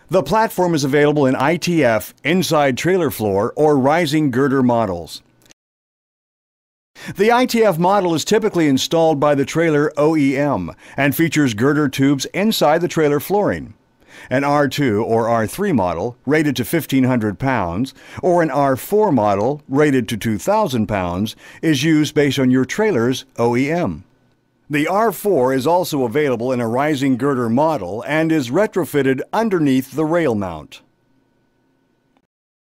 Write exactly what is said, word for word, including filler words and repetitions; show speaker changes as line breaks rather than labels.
The platform is available in I T F, inside trailer floor, or rising girder models. The I T F model is typically installed by the trailer O E M and features girder tubes inside the trailer flooring. An R two or R three model, rated to fifteen hundred pounds, or an R four model, rated to two thousand pounds, is used based on your trailer's O E M. The R four is also available in a rising girder model and is retrofitted underneath the rail mount.